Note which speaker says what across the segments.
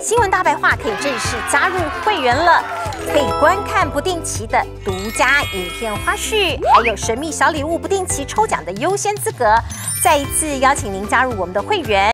Speaker 1: 新闻大白话可以正式加入会员了，可以观看不定期的独家影片花絮，还有神秘小礼物不定期抽奖的优先资格。再一次邀请您加入我们的会员。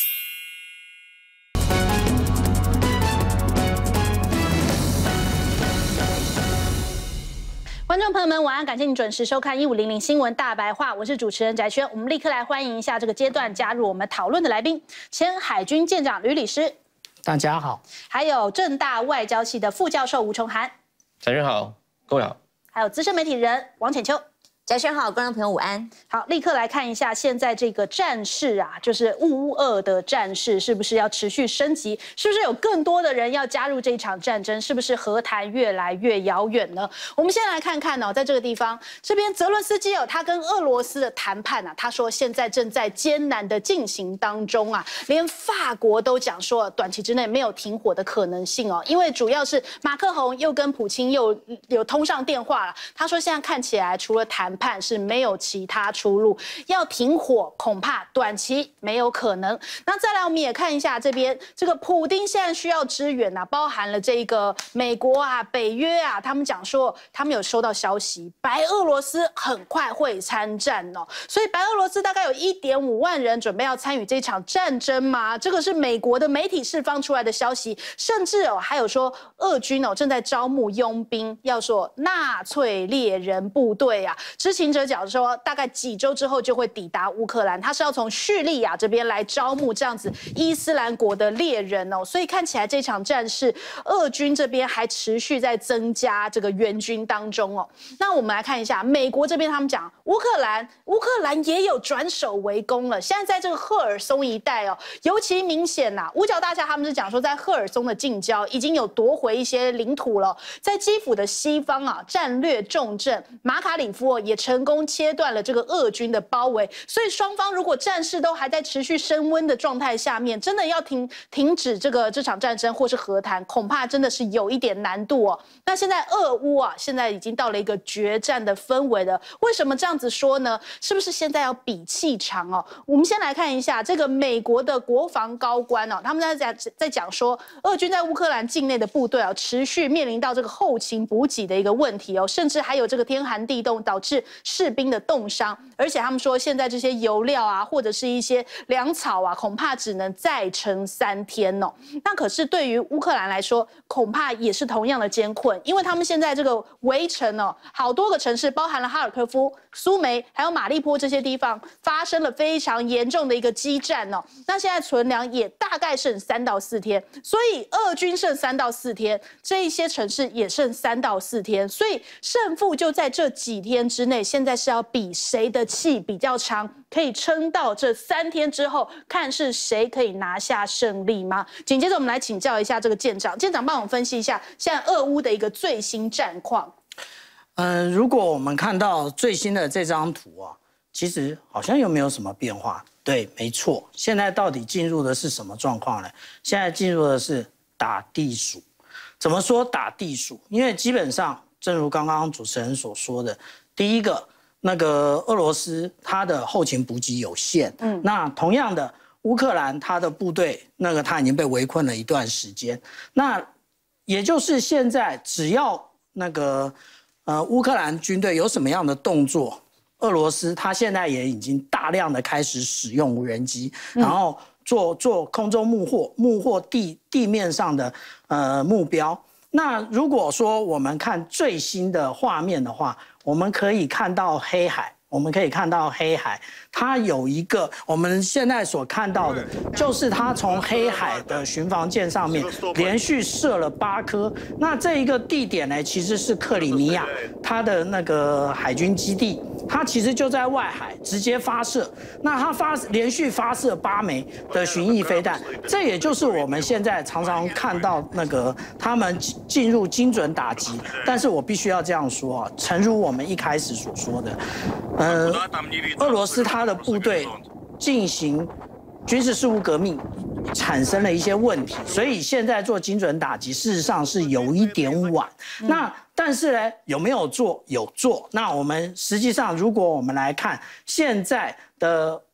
Speaker 2: 观众朋友们，晚安！感谢您准时收看1500新闻大白话，我是主持人翟轩。我们立刻来欢迎一下这个阶段加入我们讨论的来宾，前海军舰长吕礼诗，
Speaker 3: 大家好；
Speaker 2: 还有政大外交系的副教授吴崇涵，
Speaker 4: 翟轩好，各位好；
Speaker 2: 还有资深媒体人王浅秋。
Speaker 1: 翟轩好，观众朋友午安。
Speaker 2: 好，立刻来看一下现在这个战事啊，就是乌俄的战事，是不是要持续升级？是不是有更多的人要加入这一场战争？是不是和谈越来越遥远呢？我们先来看看哦，在这个地方，这边泽伦斯基哦，他跟俄罗斯的谈判啊，他说现在正在艰难的进行当中啊，连法国都讲说短期之内没有停火的可能性哦，因为主要是马克宏又跟普京又有通上电话了，他说现在看起来除了谈判是没有其他出路，要停火恐怕短期没有可能。那再来，我们也看一下这边这个普丁现在需要支援啊，包含了这个美国啊、北约啊，他们讲说他们有收到消息，白俄罗斯很快会参战哦，所以白俄罗斯大概有1.5万人准备要参与这场战争吗？这个是美国的媒体释放出来的消息，甚至哦还有说俄军哦正在招募佣兵，要说纳粹猎人部队啊。知情者讲说，大概几周之后就会抵达乌克兰，他是要从叙利亚这边来招募这样子伊斯兰国的猎人哦，所以看起来这场战事，俄军这边还持续在增加这个援军当中哦。那我们来看一下美国这边，他们讲乌克兰也有转守为攻了。现在在这个赫尔松一带哦，尤其明显呐、五角大厦他们是讲说，在赫尔松的近郊已经有夺回一些领土了，在基辅的西方啊，战略重镇马卡里夫也成功切断了这个俄军的包围，所以双方如果战事都还在持续升温的状态下面，真的要停止这场战争或是和谈，恐怕真的是有一点难度哦。那现在俄乌啊，现在已经到了一个决战的氛围了。为什么这样子说呢？是不是现在要比气场哦？我们先来看一下这个美国的国防高官哦，他们在讲说，俄军在乌克兰境内的部队啊，持续面临到这个后勤补给的一个问题哦，甚至还有这个天寒地冻导致士兵的冻伤，而且他们说现在这些油料啊，或者是一些粮草啊，恐怕只能再撑3天哦。那可是对于乌克兰来说，恐怕也是同样的艰困，因为他们现在这个围城哦，好多个城市，包含了哈尔科夫、苏梅还有马利坡这些地方，发生了非常严重的一个激战哦。那现在存粮也大概剩3到4天，所以俄军剩3到4天，这一些城市也剩3到4天，所以胜负就在这几天之内。现在是要比谁的气比较长，可以撑到这3天之后，看是谁可以拿下胜利吗？紧接着我们来请教一下这个舰长，帮我们分析一下现在俄乌的一个最新战况。
Speaker 3: 如果我们看到最新的这张图啊，其实好像又没有什么变化。对，没错，现在到底进入的是什么状况呢？现在进入的是打地鼠。怎么说打地鼠？因为基本上，正如刚刚主持人所说的，第一个，那个俄罗斯它的后勤补给有限，那同样的，乌克兰它的部队它已经被围困了一段时间，那也就是现在只要乌克兰军队有什么样的动作，俄罗斯它现在也已经大量的开始使用无人机，然后做空中目获地面上的目标。那如果说我们看最新的画面的话，我们可以看到黑海。它有一个我们现在所看到的，就是它从黑海的巡防舰上面连续射了8颗。那这一个地点呢，其实是克里米亚它的那个海军基地，它其实就在外海直接发射。那它连续发射8枚的巡弋飞弹，这也就是我们现在常常看到他们进入精准打击。但是我必须要这样说啊，诚如我们一开始所说的。俄罗斯它的部队进行军事事务革命，产生了一些问题，所以现在做精准打击，事实上是有一点晚。但是呢，有没有做？有做。那我们实际上，如果我们来看现在的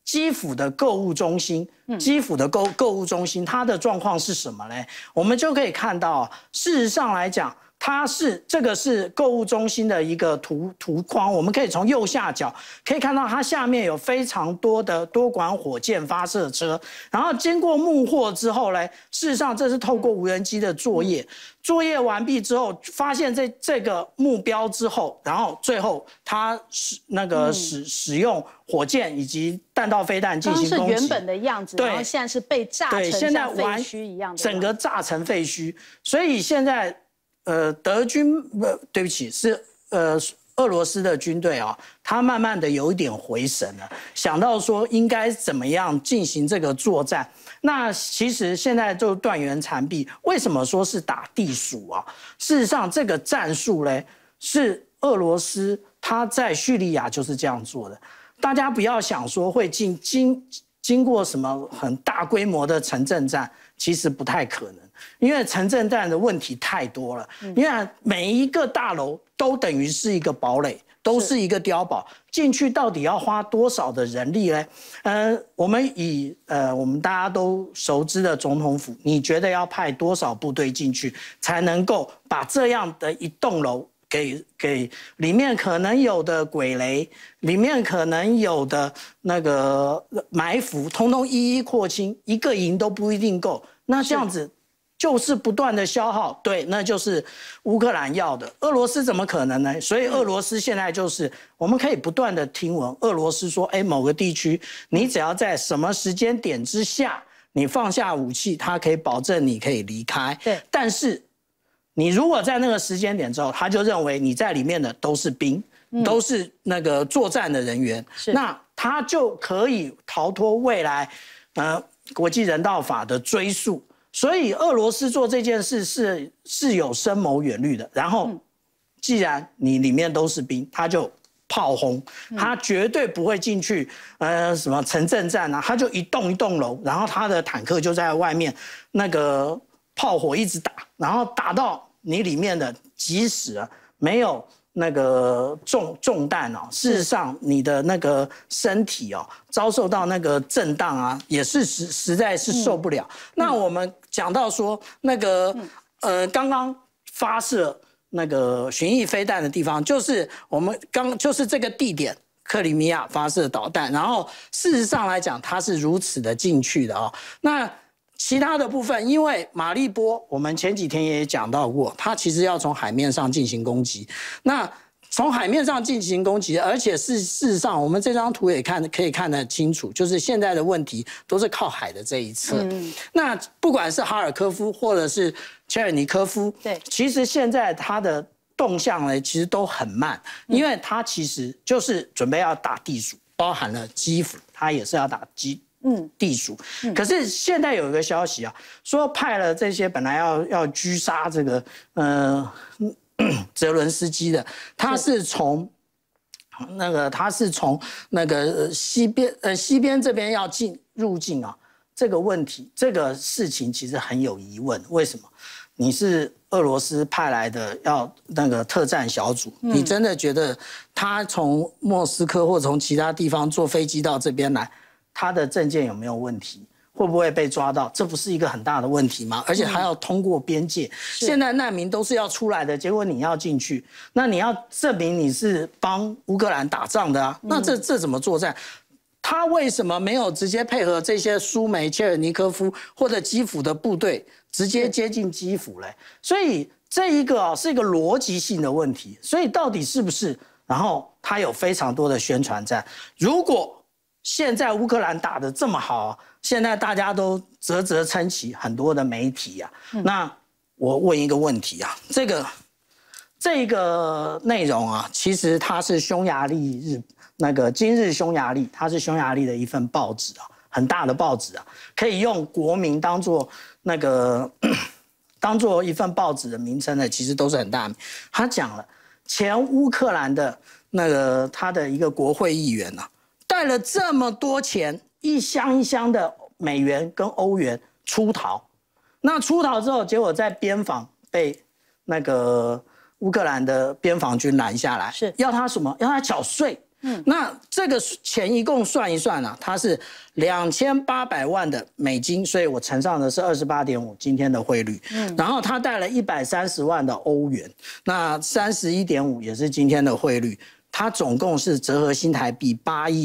Speaker 3: 基辅的购物中心，基辅的购物中心，它的状况是什么呢？我们就可以看到，事实上来讲，这个是购物中心的一个图框，我们可以从右下角可以看到，它下面有非常多的多管火箭发射车，然后经过幕货之后呢，事实上这是透过无人机的作业。作业完毕之后，发现这个目标之后，然后最后它使用火箭以及弹道飞弹进行攻击。
Speaker 2: 是原本的样子，然后现在是被炸成像废墟一样的，
Speaker 3: 整个炸成废墟。所以现在德军对不起是俄罗斯的军队啊，他慢慢的有一点回神了，想到说应该怎么样进行这个作战。那其实现在就断垣残壁，为什么说是打地鼠啊？事实上，这个战术呢是俄罗斯他在叙利亚就是这样做的。大家不要想说会经过什么很大规模的城镇战，其实不太可能，因为城镇战的问题太多了。因为每一个大楼都等于是一个堡垒，都是一个碉堡，进去到底要花多少的人力呢？我们以我们大家都熟知的总统府，你觉得要派多少部队进去，才能够把这样的一栋楼给里面可能有的鬼雷，里面可能有的那个埋伏，通通一一廓清，一个营都不一定够。那这样子就是不断的消耗，对，那就是乌克兰要的。俄罗斯怎么可能呢？所以俄罗斯现在就是我们可以不断的听闻，俄罗斯说，某个地区你只要在什么时间点之下，你放下武器，它可以保证你可以离开。
Speaker 2: 对，
Speaker 3: 但是你如果在那个时间点之后，他就认为你在里面的都是兵，都是那个作战的人员，那他就可以逃脱未来国际人道法的追溯。所以俄罗斯做这件事是有深谋远虑的。然后，既然你里面都是兵，他就炮轰，他绝对不会进去什么城镇战啊，他就一栋一栋楼，然后他的坦克就在外面那个。炮火一直打，然后打到你里面的，即使没有那个中弹哦，事实上你的那个身体哦，遭受到那个震荡啊，也是实在是受不了。那我们讲到说那个刚刚发射那个巡弋飞弹的地方，就是我们就是这个地点。克里米亚发射导弹，然后事实上来讲，它是如此的进去的哦。那其他的部分，因为马利波，我们前几天也讲到过，它其实要从海面上进行攻击。那从海面上进行攻击，而且事实上，我们这张图也可以看得清楚，就是现在的问题都是靠海的这一侧。那不管是哈尔科夫或者是切尔尼科夫，
Speaker 2: 对，
Speaker 3: 其实现在它的动向呢，其实都很慢，因为它其实就是准备要打地鼠，包含了基辅，它也是要打地鼠。可是现在有一个消息啊，说派了这些本来要狙杀这个泽伦斯基的，他是从那个西边这边要入境啊，这个问题这个事情其实很有疑问，为什么？你是俄罗斯派来的要那个特战小组，你真的觉得他从莫斯科或从其他地方坐飞机到这边来？他的证件有没有问题？会不会被抓到？这不是一个很大的问题吗？而且还要通过边界。现在难民都是要出来的，结果你要进去，那你要证明你是帮乌克兰打仗的啊？那这怎么作战？他为什么没有直接配合这些苏梅、切尔尼科夫或者基辅的部队，直接接近基辅嘞？所以这一个是一个逻辑性的问题。所以到底是不是？然后他有非常多的宣传战，如果现在乌克兰打得这么好，现在大家都啧啧称奇，很多的媒体啊。那我问一个问题啊，这个内容啊，其实它是匈牙利今日匈牙利，它是匈牙利的一份报纸啊，很大的报纸啊，可以用国民当做一份报纸的名称的，其实都是很大名。他讲了，前乌克兰的他的一个国会议员啊。带了这么多钱，一箱一箱的美元跟欧元出逃，那出逃之后，结果在边防被那个乌克兰的边防军拦下来，
Speaker 2: 是
Speaker 3: 要他什么？要他缴税。 那这个钱一共算一算啊，它是2800万的美金，所以我乘上的是28.5今天的汇率。然后他带了130万的欧元，那31.5也是今天的汇率，它总共是折合新台币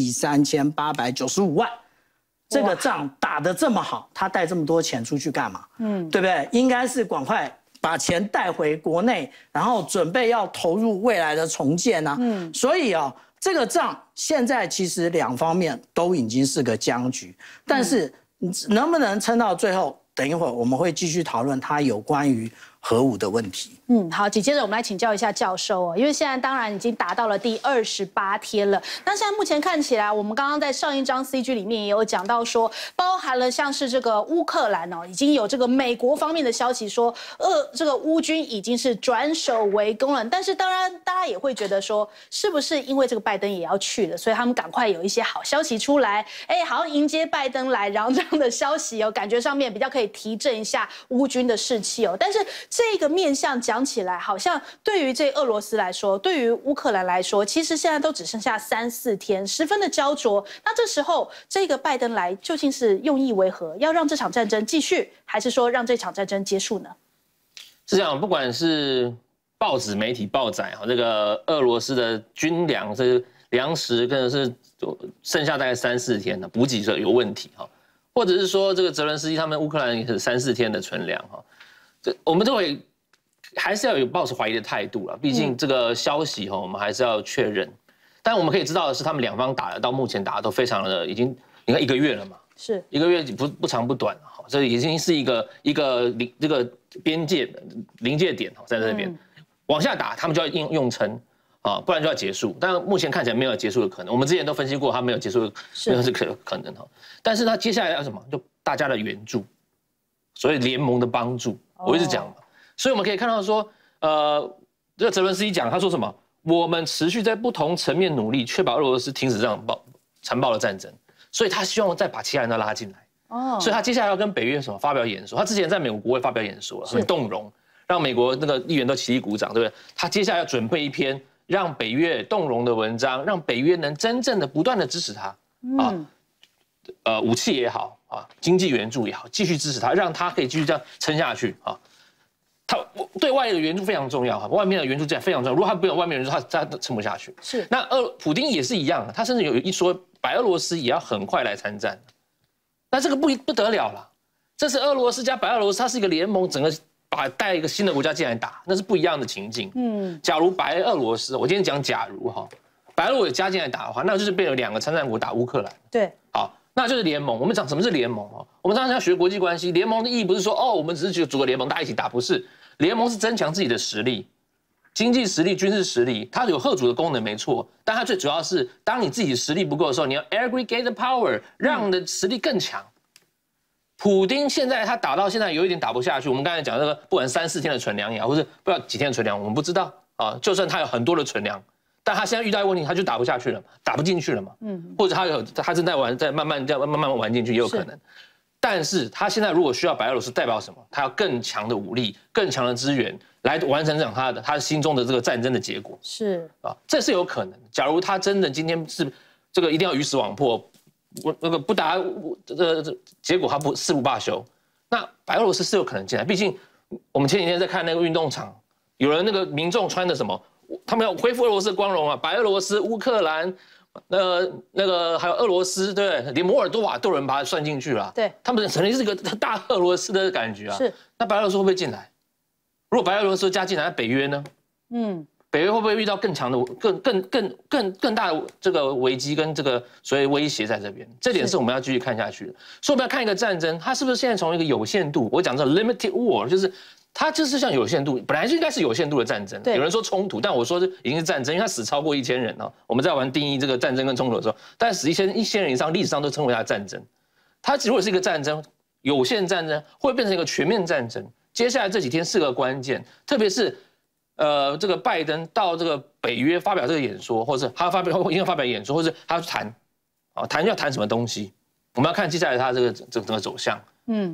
Speaker 3: 83895万。这个仗打得这么好，他带这么多钱出去干嘛？对不对？应该是赶快把钱带回国内，然后准备要投入未来的重建啊。所以啊，这个仗现在其实两方面都已经是个僵局，但是能不能撑到最后？等一会儿我们会继续讨论它有关于核武的问题。
Speaker 2: 好，紧接着我们来请教一下教授哦，因为现在当然已经达到了第28天了。那现在目前看起来，我们刚刚在上一章 CG 里面也有讲到说，包含了像是这个乌克兰哦，已经有这个美国方面的消息说，这个乌军已经是转守为攻了。但是当然，大家也会觉得说，是不是因为这个拜登也要去了，所以他们赶快有一些好消息出来，好像迎接拜登来，然后这样的消息哦，感觉上面比较可以提振一下乌军的士气哦。但是这个面向讲起来，好像对于这俄罗斯来说，对于乌克兰来说，其实现在都只剩下3、4天，十分的焦灼。那这时候，这个拜登来究竟是用意为何？要让这场战争继续，还是说让这场战争结束呢？
Speaker 4: 是这样，不管是报纸媒体报载这个俄罗斯的军粮、这粮食，跟是剩下大概3、4天的补给有问题或者是说这个泽伦斯基他们乌克兰也是3、4天的存粮我们都会还是要有抱持怀疑的态度了，毕竟这个消息我们还是要确认。但我们可以知道的是，他们两方打的到目前打的都非常的已经，你看1个月了嘛，
Speaker 2: 是1
Speaker 4: 个月不长不短这已经是一个这个边界临界点在这边往下打，他们就要用撑不然就要结束。但目前看起来没有结束的可能，我们之前都分析过，它没有结束的，没有是可能但是它接下来要什么？就大家的援助，所以联盟的帮助，我一直讲嘛。所以我们可以看到说，这个泽伦斯基讲，他说什么？我们持续在不同层面努力，确保俄罗斯停止这场残暴的战争。所以他希望再把其他人都拉进来。所以他接下来要跟北约什么发表演说？他之前在美国国会发表演说了，很动容，让美国那个议员都起立鼓掌，对不对？他接下来要准备一篇让北约动容的文章，让北约能真正的不断的支持他武器也好经济援助也好，继续支持他，让他可以继续这样撑下去他对外的援助非常重要外面的援助这样非常重要。如果他没有外面援助，他撑不下去。
Speaker 2: 是。
Speaker 4: 那普丁也是一样，他甚至有一说白俄罗斯也要很快来参战。那这个不得了了，这是俄罗斯加白俄罗斯，它是一个联盟，整个带一个新的国家进来打，那是不一样的情境。假如白俄罗斯，我今天讲假如白俄罗斯加进来打的话，那就是变成2个参战国打乌克兰。
Speaker 2: 对。
Speaker 4: 好。那就是联盟。我们讲什么是联盟我们常常要学国际关系，联盟的意义不是说我们只是组个联盟大家一起打，不是。联盟是增强自己的实力，经济实力、军事实力，它有贺主的功能没错，但它最主要是当你自己实力不够的时候，你要 aggregate the power， 让你的实力更强。普丁现在他打到现在有一点打不下去，我们刚才讲这个不管3、4天的存粮也好，或是不知道几天的存粮，我们不知道就算他有很多的存粮。但他现在遇到问题，他就打不下去了，打不进去了嘛。或者他正在慢慢玩进去也有可能。但是他现在如果需要白俄罗斯代表什么？他要更强的武力、更强的资源来完成他心中的这个战争的结果。
Speaker 2: 是
Speaker 4: 这是有可能。假如他真的今天是这个一定要鱼死网破，不打结果他誓不罢休，那白俄罗斯是有可能进来。毕竟我们前几天在看那个运动场，有人那个民众穿的什么？他们要恢复俄罗斯的光荣白俄罗斯、乌克兰，那个还有俄罗斯，对不对？连摩尔多瓦都有人把它算进去了。
Speaker 2: 对，
Speaker 4: 他们肯定是一个大俄罗斯的感觉
Speaker 2: 是。
Speaker 4: 那白俄罗斯会不会进来？如果白俄罗斯加进来，那北约呢？北约会不会遇到更强的、更大的这个危机跟这个所谓威胁在这边？这点是我们要继续看下去的。所以我们要看一个战争，它是不是现在从一个有限度，我讲这 limited war， 就是它就是像有限度，本来就应该是有限度的战争。有人说冲突，但我说已经是战争，因为它死超过1000人我们在玩定义这个战争跟冲突的时候，但死1000人以上，历史上都称为它战争。它如果是一个战争，有限战争会变成一个全面战争。接下来这几天是个关键，特别是这个拜登到这个北约发表这个演说，或者是他应该发表演说，或者是他要谈要谈什么东西，我们要看接下来他这个整个走向。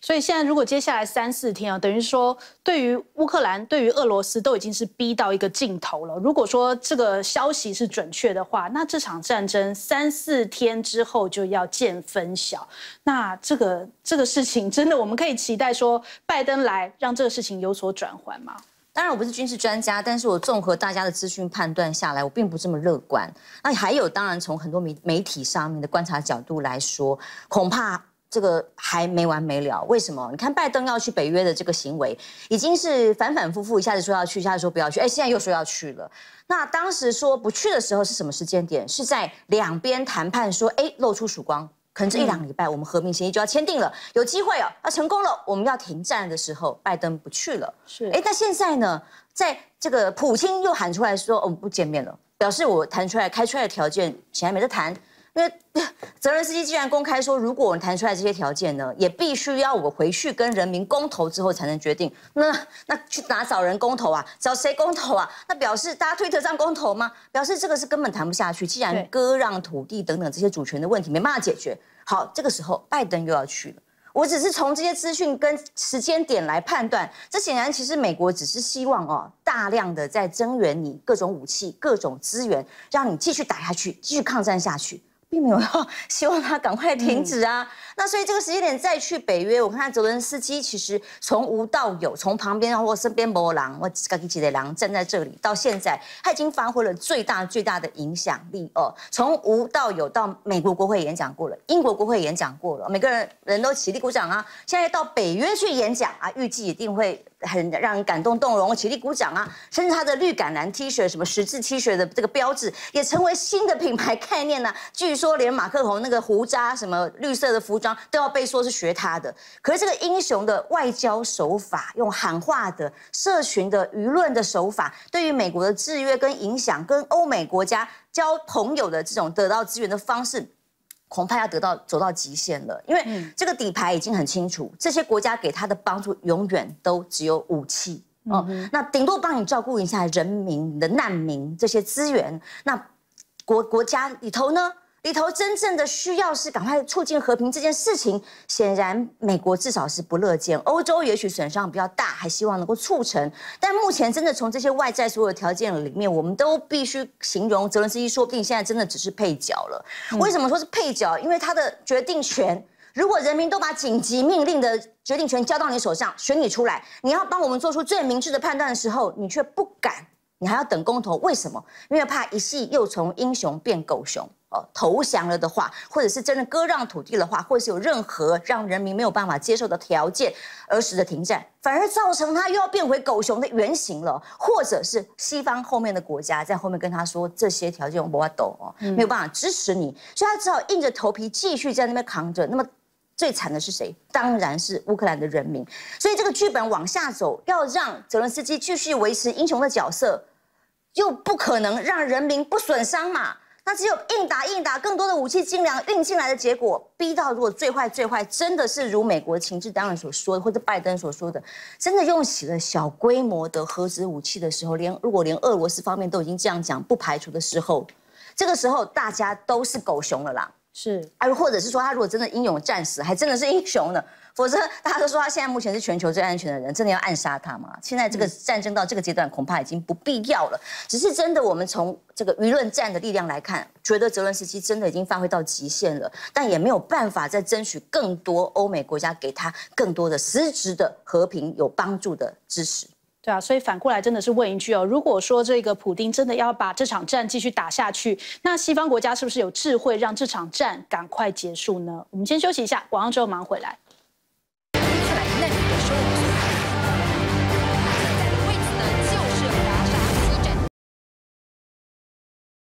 Speaker 2: 所以现在如果接下来3、4天啊，等于说对于乌克兰、对于俄罗斯都已经是逼到一个尽头了。如果说这个消息是准确的话，那这场战争3、4天之后就要见分晓。那这个事情真的我们可以期待说拜登来让这个事情有所转圜吗？
Speaker 5: 当然我不是军事专家，但是我综合大家的资讯判断下来，我并不这么乐观。那还有，当然从很多媒体上面的观察角度来说，恐怕这个还没完没了。为什么？你看拜登要去北约的这个行为，已经是反反复复，一下子说要去，一下子说不要去，现在又说要去了。那当时说不去的时候是什么时间点？是在两边谈判说，露出曙光。可能这1、2礼拜，我们和平协议就要签订了，有机会要成功了，我们要停战的时候，拜登不去了。
Speaker 2: 是，
Speaker 5: 那现在呢，在这个普京又喊出来说，我们不见面了，表示我开出来的条件显然没得谈。因为泽伦斯基既然公开说，如果我们谈出来这些条件呢，也必须要我回去跟人民公投之后才能决定。那去哪找人公投啊？找谁公投啊？那表示大家推特上公投吗？表示这个是根本谈不下去。既然割让土地等等这些主权的问题没办法解决，好，这个时候拜登又要去了。我只是从这些资讯跟时间点来判断，这显然其实美国只是希望大量的在增援你各种武器、各种资源，让你继续打下去，继续抗战下去。并没有要希望他赶快停止啊。那所以这个时间点再去北约，我看泽伦斯基其实从无到有，从旁边或身边没人，我自己的人站在这里，到现在他已经发挥了最大的影响力从无到有，到美国国会演讲过了，英国国会演讲过了，每个人都起立鼓掌啊。现在到北约去演讲啊，预计一定会很让人感动动容，起立鼓掌啊。甚至他的绿橄榄 T 恤、什么十字 T 恤的这个标志，也成为新的品牌概念呢。据说连马克宏那个胡渣、什么绿色的服装都要被说是学他的。可是这个英雄的外交手法，用喊话的、社群的、舆论的手法，对于美国的制约跟影响，跟欧美国家交朋友的这种得到资源的方式，恐怕要走到极限了。因为这个底牌已经很清楚，这些国家给他的帮助永远都只有武器那顶多帮你照顾一下人民、你的难民这些资源。那国家里头呢？里头真正的需要是赶快促进和平这件事情，显然美国至少是不乐见，欧洲也许损伤比较大，还希望能够促成。但目前真的从这些外在所有条件里面，我们都必须形容泽伦斯基说不定现在真的只是配角了。为什么说是配角？因为他的决定权，如果人民都把紧急命令的决定权交到你手上，选你出来，你要帮我们做出最明智的判断的时候，你却不敢，你还要等公投，为什么？因为怕一夕又从英雄变狗熊。投降了的话，或者是真的割让土地的话，或者是有任何让人民没有办法接受的条件而使得停战，反而造成他又要变回狗熊的原型了，或者是西方后面的国家在后面跟他说这些条件我不懂没有办法支持你，所以他只好硬着头皮继续在那边扛着。那么最惨的是谁？当然是乌克兰的人民。所以这个剧本往下走，要让泽伦斯基继续维持英雄的角色，又不可能让人民不损伤嘛。那只有硬打，更多的武器精良运进来的结果，逼到如果最坏真的是如美国情治当然所说的，或者拜登所说的，真的用起了小规模的核子武器的时候，如果连俄罗斯方面都已经这样讲，不排除的时候，这个时候大家都是狗熊了啦。是，或者是说他如果真的英勇战死，还真的是英雄呢？否则大家都说他现在目前是全球最安全的人，真的要暗杀他吗？现在这个战争到这个阶段，恐怕已经不必要了。只是真的，我们从这个舆论战的力量来看，觉得泽伦斯基真的已经发挥到极限了，但也没有办法再争取更多欧美国家给他更多的实质的和平有帮助的支持。
Speaker 2: 对啊，所以反过来真的是问一句如果说这个普丁真的要把这场战继续打下去，那西方国家是不是有智慧让这场战赶快结束呢？我们先休息一下，广告之后马上回来。
Speaker 6: 看来那你的收入